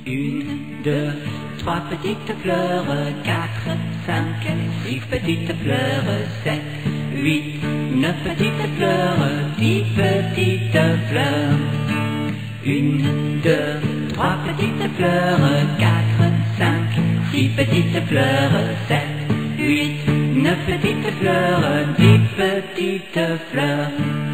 Une, deux, trois petites fleurs, quatre, cinq, six petites fleurs, sept, huit, neuf petites fleurs, 10 petites fleurs. Une, deux, trois petites fleurs, quatre, cinq, six petites fleurs, sept, huit, neuf petites fleurs, 10 petites fleurs.